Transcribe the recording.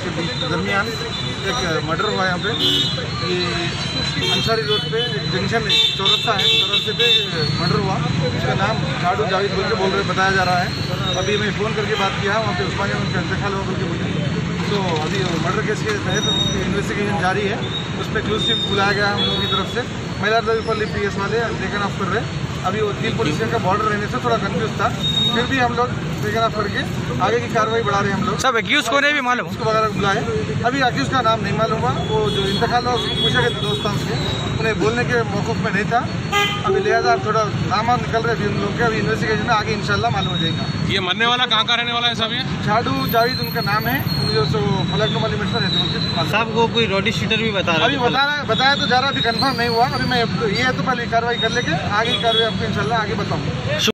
के बीच दरमियान एक मर्डर हुआ है यहाँ पे। ये अंसारी रोड पे एक जंक्शन चौरस्ता है, चौरस्ते पे मर्डर हुआ। उसका नाम झाड़ू जावेद बताया जा रहा है। अभी मैं फ़ोन करके बात किया, वहाँ पे उस्मानिया में उनका इंतकाल हुआ बोल के बोली। तो अभी मर्डर केस के तहत इन्वेस्टिगेशन जारी है। उस पर क्लूज टीम बुलाया गया हम लोगों की तरफ से। महिलापल्ली PS वाले टेकन ऑफ कर रहे। अभी वो वकील पुलिस का बॉर्डर रहने से थोड़ा कंफ्यूज था, फिर भी हम लोग टेकन ऑफ करके आगे की कार्रवाई बढ़ा रहे हैं हम लोग। सब एक्यूज को नहीं भी मालूम उसको वगैरह बुलाए। अभी एक्यूज का नाम नहीं मालूम हुआ। वो जो इंतकाल हुआ पूछा गया दोस्तों से, उन्हें बोलने के मौक़िफ़ में नहीं था। अभी लिहाजा थोड़ा नाम निकल रहे अभी उन लोग के। अभी इन्वेस्टिगेशन में आगे इंशाल्लाह मालूम हो जाएगा। ये मरने वाला कहाँ का रहने वाला है साहब? ये झाड़ू जावेद उनका नाम है, जो फलकनुमा वाली मिर्च रहते साहब को कोई रोडी शीटर भी बता रहा अभी बताया तो जा रहा, अभी कंफर्म नहीं हुआ। अभी मैं ये तो पहले कार्रवाई कर लेके आगे की कार्रवाई आपको इंशाल्लाह आगे बताऊँगा।